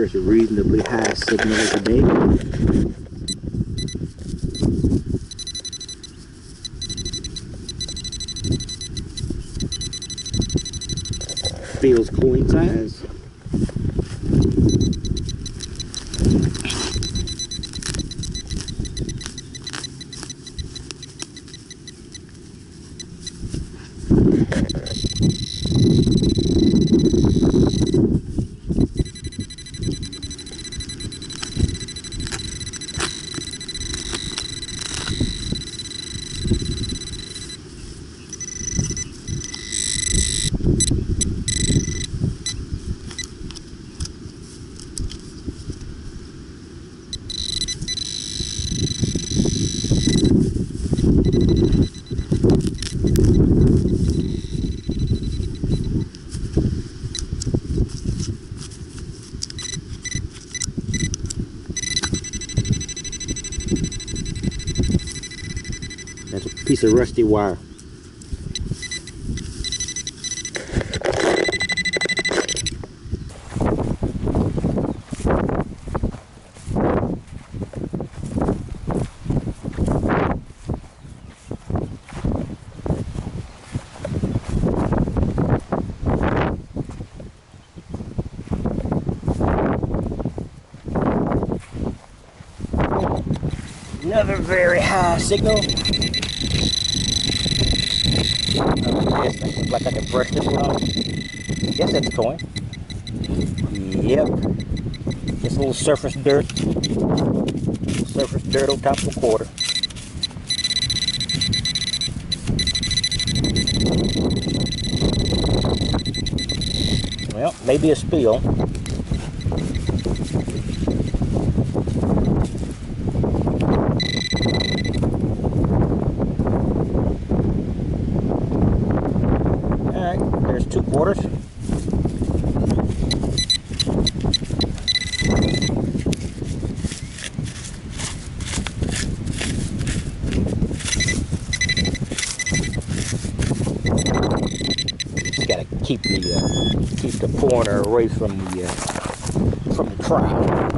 There's a reasonably high signal today. Feels coin size. That's a piece of rusty wire. Another very high signal. Yes, that looks like I can brush this one off. Yes, that's a coin. Yep. Just a little surface dirt. Surface dirt on top of a quarter. Well, maybe a spill. Alright, there's 2 quarters. Just gotta keep the pointer away from the trowel.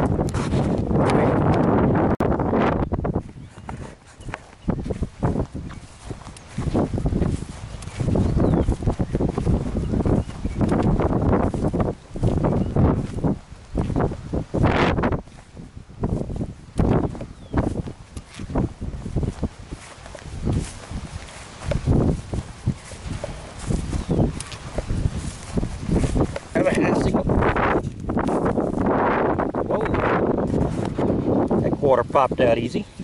Whoa. That quarter popped out easy.